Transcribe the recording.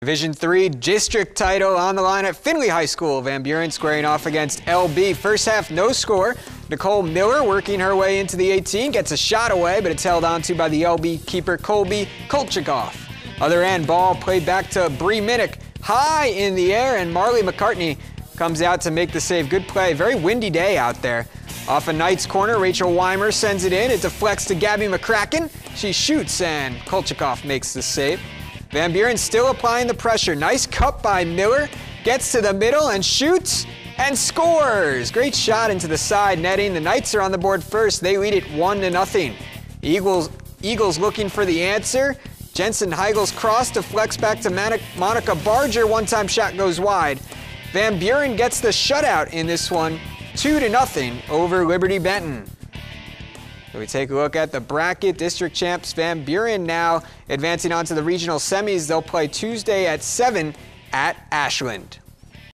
Division III district title on the line at Findlay High School. Van Buren squaring off against LB. First half, no score. Nicole Miller working her way into the 18, gets a shot away, but it's held onto by the LB keeper Colby Kolchikoff. Other end, ball played back to Bree Minnick, high in the air, and Marley McCartney comes out to make the save. Good play. Very windy day out there. Off a Knights corner, Rachel Weimer sends it in. It deflects to Gabby McCracken. She shoots, and Kolchikoff makes the save. Van Buren still applying the pressure. Nice cut by Miller. Gets to the middle and shoots and scores. Great shot into the side netting. The Knights are on the board first. They lead it 1-0. Eagles looking for the answer. Jensen Heigel's cross deflects back to Monica Barger. One-time shot goes wide. Van Buren gets the shutout in this one, 2-0 over Liberty Benton. So we take a look at the bracket. District champs Van Buren now advancing on to the regional semis. They'll play Tuesday at 7 at Ashland.